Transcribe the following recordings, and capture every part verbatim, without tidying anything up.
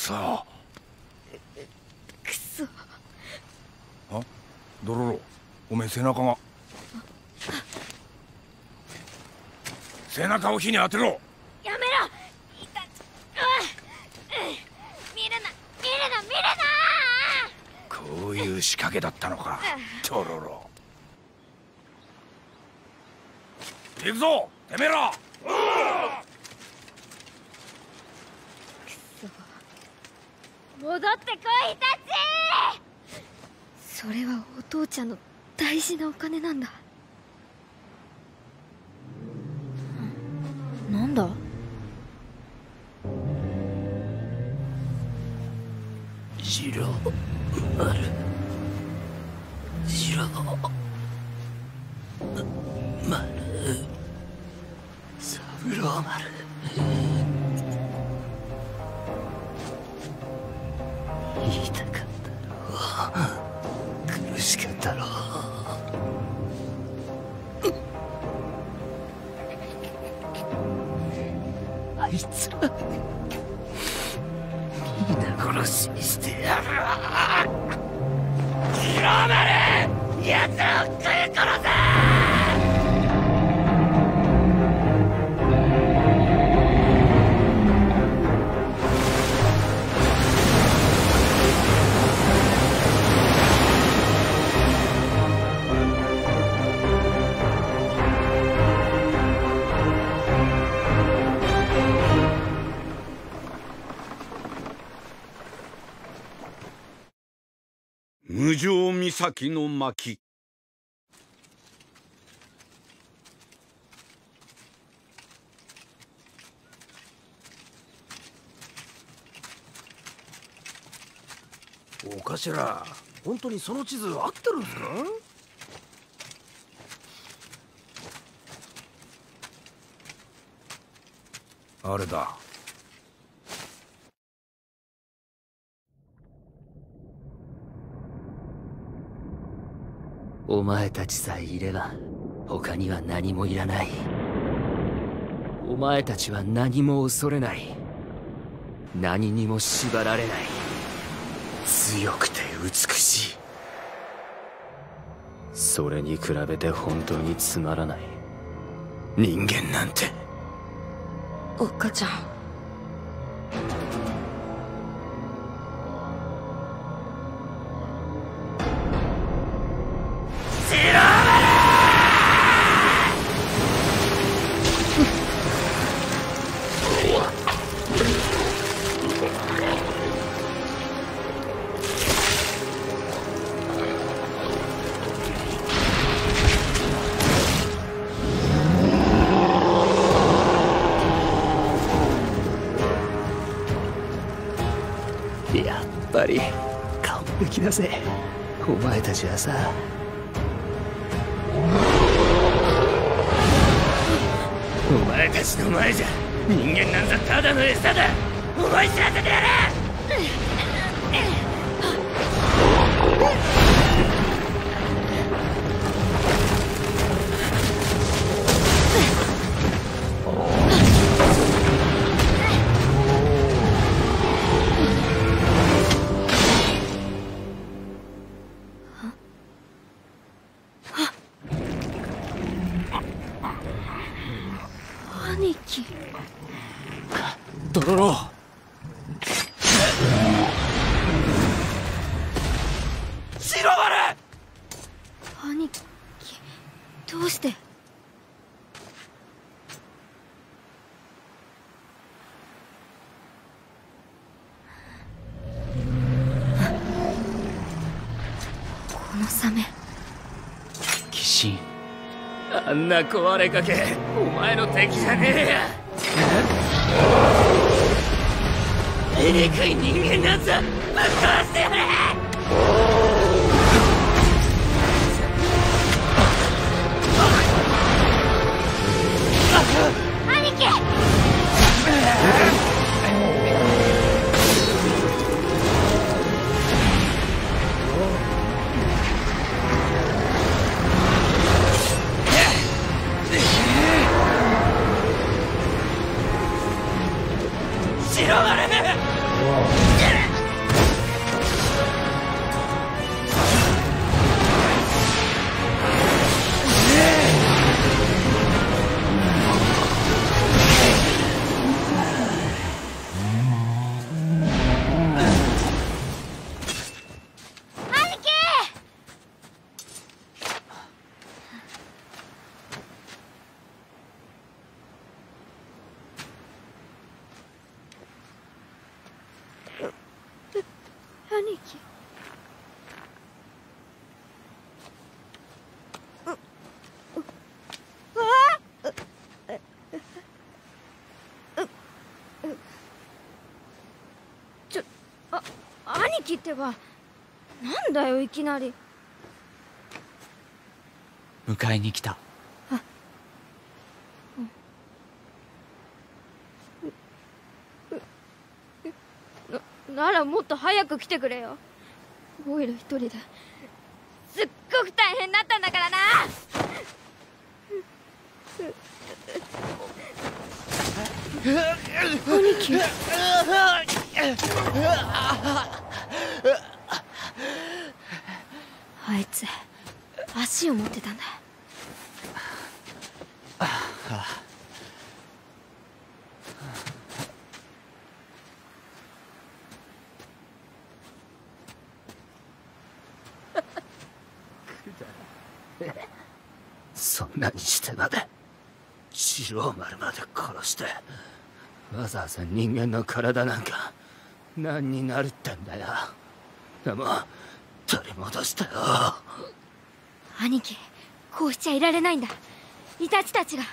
そ。 くそ。 あ、ドロロ、おめえ背中が。背中を火に当てろ。 やめろ。いた。うん、見るな、見るな、見るな。 こういう仕掛けだったのか、ドロロ。行くぞ、てめえら。 戻ってこい、たち。それはお父ちゃんの大事なお金なんだ。なんだ。 次郎丸、次郎丸、三郎丸。言いたかったろう。苦しかったろう。あいつら皆殺しにしてやる。次郎丸、奴らを食い殺せ。 無常岬の巻。 お頭、本当にその地図合ってるんですか？ あれだ。 お前たちさえいれば他には何もいらない。お前たちは何も恐れない。何にも縛られない。強くて美しい。それに比べて本当につまらない人間なんて。 おっかちゃん。 やっぱり完璧だぜ。お前たちはさ。お前たちの前じゃ人間なんざただの餌だ。思い知らせてやれ。 兄貴。 ドロロ。白丸。 兄貴、どうして。このサメ。 鬼神。あんな壊れかけお前の敵じゃねえや。醜い人間なんざぶっ殺してやれ。 兄貴。 白丸。 兄貴。うううわあううちょあ兄貴ってばなんだよいきなり。 迎えに来た。 ならもっと早く来てくれよ。ボイル一人ですっごく大変だったんだからな。兄貴。あいつ足を持ってたんだ。 そんなにしてまで次郎丸まで殺してわざわざ人間の体なんか何になるってんだよ。でも取り戻したよ。 兄貴、こうしちゃいられないんだ。イタチたちが。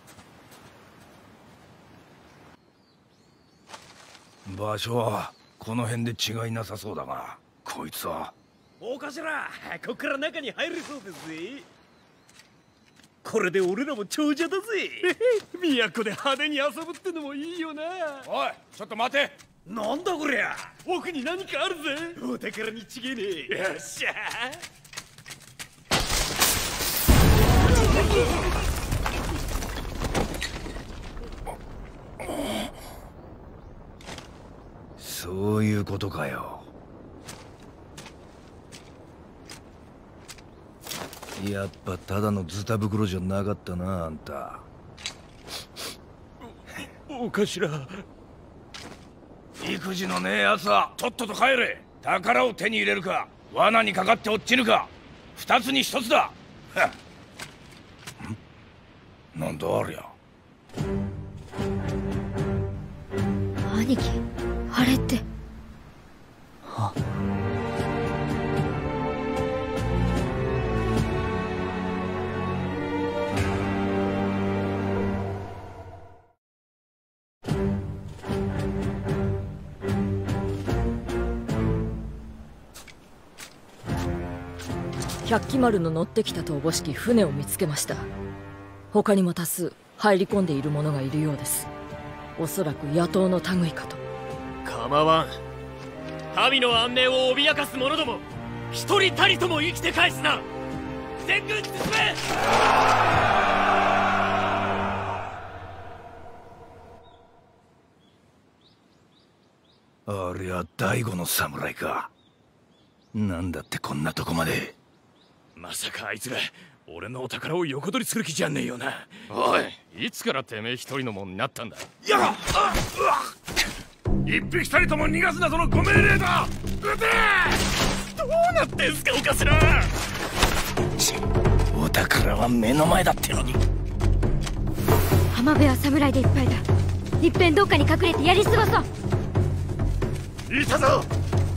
場所はこの辺で違いなさそうだが、こいつは。 大頭、こっから中に入れそうですぜ。これで俺らも長者だぜ。都で派手に遊ぶってのもいいよな。 おい、ちょっと待て。 なんだこりゃ。奥に何かあるぜ。お宝に違えねえ。よっしゃそういうことかよ。やっぱただのズタ袋じゃなかったな、あんた。 お頭、 育児のねえやつはとっとと帰れ。宝を手に入れるか罠にかかって落ちるか、二つに一つだ。んなんだありゃ。 兄貴、あれって。 は百鬼丸の乗ってきたとおぼしき船を見つけました。他にも多数入り込んでいる者がいるようです。おそらく野党の類かと。 構わん。民の安寧を脅かす者ども一人たりとも生きて返すな。全軍進め。 ありゃ第五の侍か。なんだってこんなとこまで。 まさかあいつが俺のお宝を横取りする気じゃねえよな。 おい、いつからてめえ一人のもんになったんだ。 やがあうわ一匹たりとも逃がすな、そのご命令だ。撃て。 どうなってんすかお頭。 お宝は目の前だってのに。 浜辺は侍でいっぱいだ。いっぺんどっかに隠れてやり過ごそう。 いたぞ。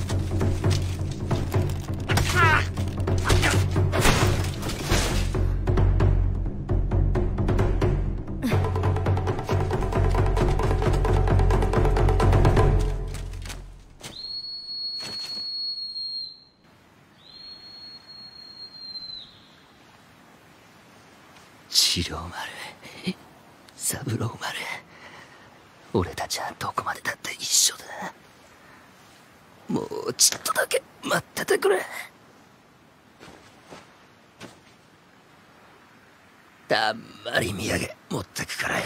次郎丸、三郎丸、俺たちはどこまでだって一緒だ。もうちっとだけ待っててくれ。たんまり土産持ってくからよ。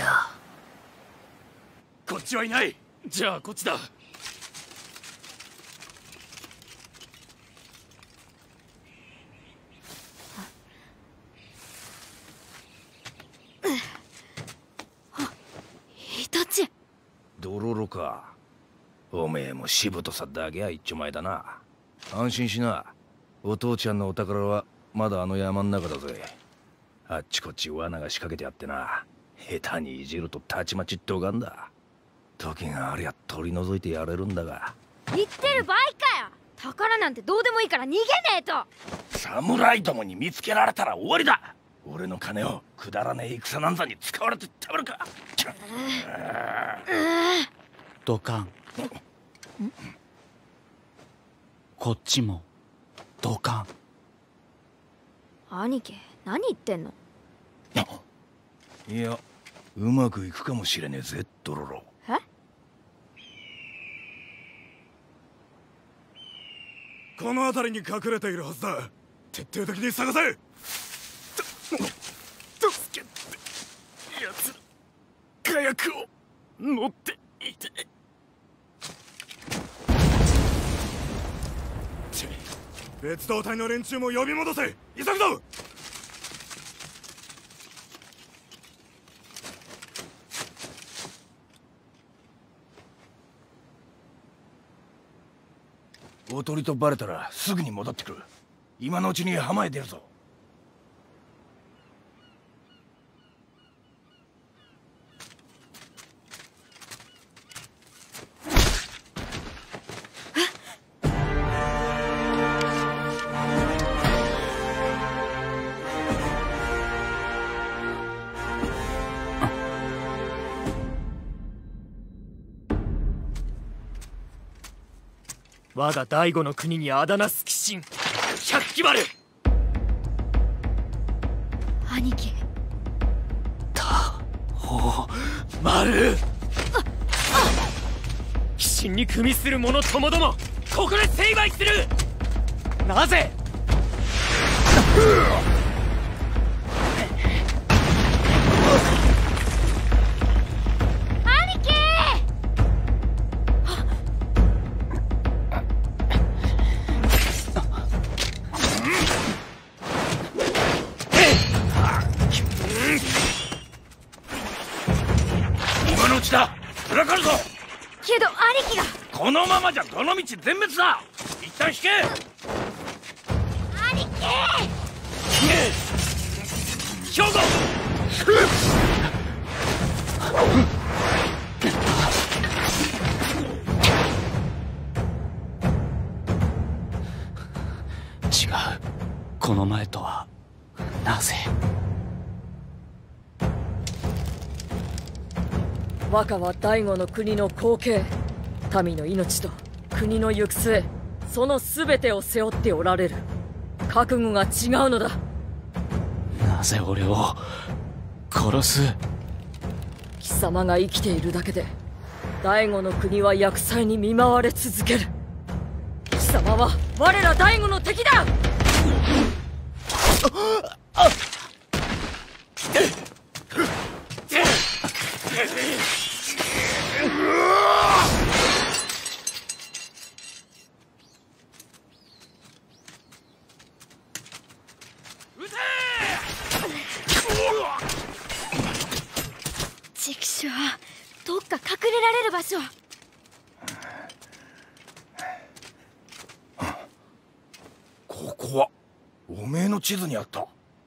こっちはいない。じゃあこっちだ。 イタチ。 ドロロか。おめえもしぶとさだけは一丁前だな。安心しな。お父ちゃんのお宝はまだあの山ん中だぜ。あっちこっち罠が仕掛けてあってな。下手にいじるとたちまちっておかんだ。時がありゃ取り除いてやれるんだが。 言ってる場合かよ。 宝なんてどうでもいいから逃げねえと。 侍どもに見つけられたら終わりだ。俺の金をくだらねえ戦なんざに使われてたまるか。 ドカン。こっちもドカン。兄貴、何言ってんの？ いや、うまくいくかもしれねえぜ、ドロロ。 え？ この辺りに隠れているはずだ。徹底的に探せ。助けて。奴ら火薬を持っていて。別動隊の連中も呼び戻せ。急ぐぞ。 おとりとバレたらすぐに戻ってくる。今のうちに浜へ出るぞ。 我が第五の国にあだなす鬼神百鬼丸。 兄貴。 たほ丸。鬼神に組みする者ともどもここで成敗する。なぜ？ けど兄貴が。 このままじゃどの道全滅だ。一旦引け。 兄貴。 兵庫。 違う。この前とはなぜ？ 和歌は第五の国の後継。民の命と国の行く末、その全てを背負っておられる。覚悟が違うのだ。 なぜ俺を殺す？ 貴様が生きているだけで第五の国は厄災に見舞われ続ける。貴様は我ら第五の敵だ。あっチクショー、どっか隠れられる場所。 ここはおめえの地図にあった。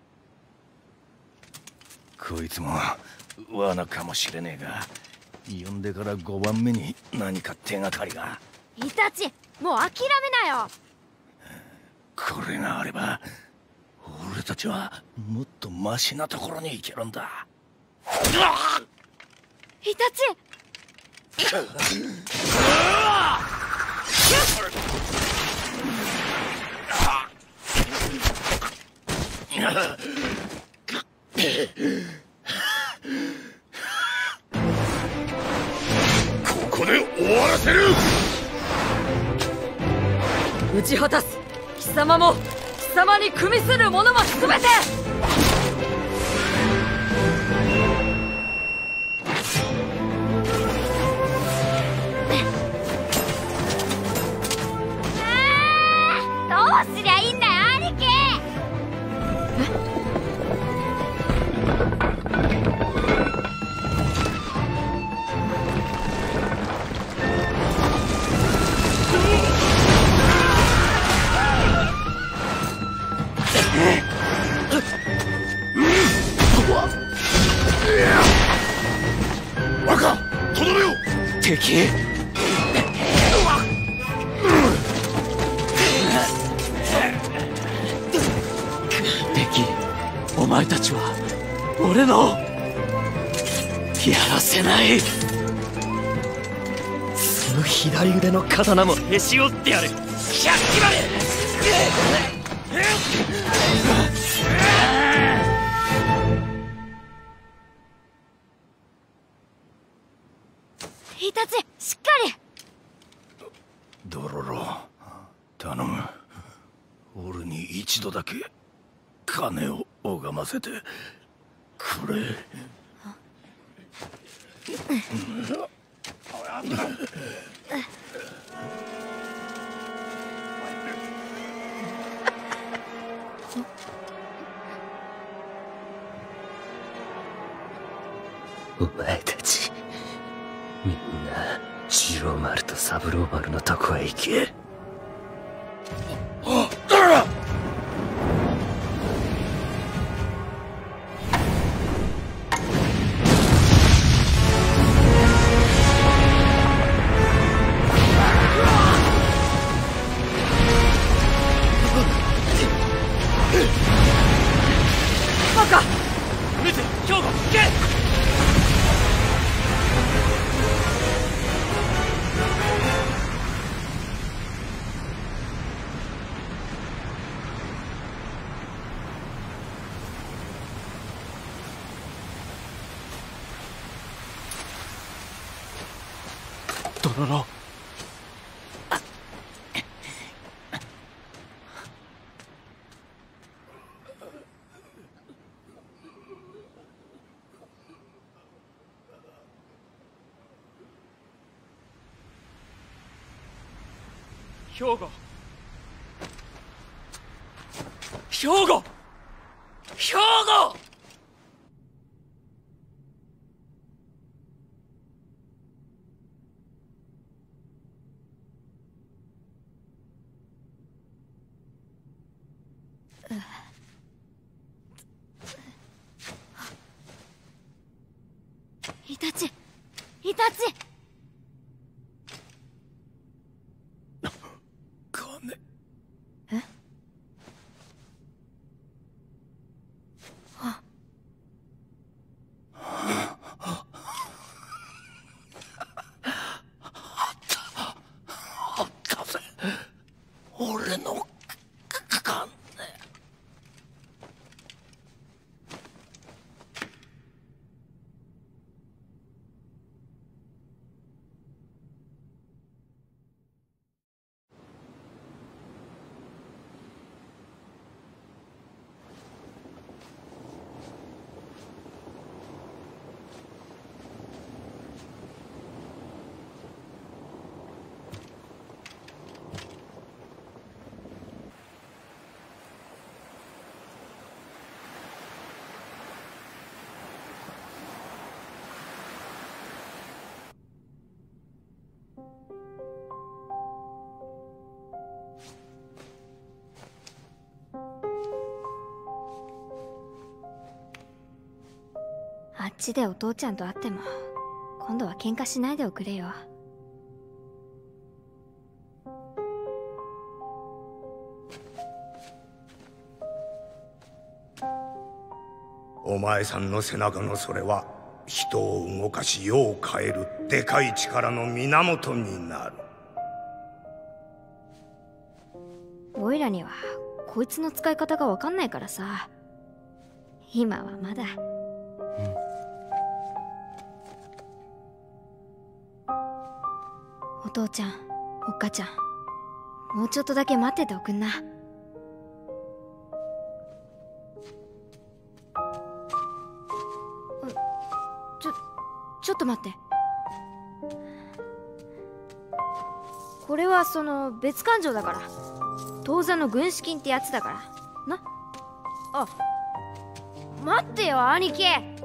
こいつも罠かもしれねえが、呼んでからごばんめに何か手がかりが。 イタチ、もう諦めなよ。 これがあれば俺たちはもっとマシなところに行けるんだ。 イタチ。 ここで終わらせる。 打ち果たす。貴様も貴様に組みする者も全て。 どうすりゃいいんだよ兄貴。 若、とどめよ。 敵。 お前たちは俺のやらせない。 その左腕の刀もへし折ってやる。百鬼まで。 イタチ、しっかり。 ドロロ、頼む。俺に一度だけ金を拝ませてくれ。 お前たちみんな次郎丸と三郎丸のとこへ行け。 あっ、誰だ。 バカ！ルツ、兵庫、行け！ ドロロ。 兵庫、兵庫、兵庫。 イタチ、イタチ。 金。 え？あ。 あったぜ、俺の金。 あっちでお父ちゃんと会っても今度は喧嘩しないでおくれよ。 お前さんの背中のそれは人を動かし世を変えるでかい力の源になる。 おいらにはこいつの使い方が分かんないからさ、今はまだ。お父ちゃん、おっかちゃん、もうちょっとだけ待ってておくんな。ちょ、ちょっと待って。これはその別感情だから、当座の軍資金ってやつだからな。あ、待ってよ兄貴。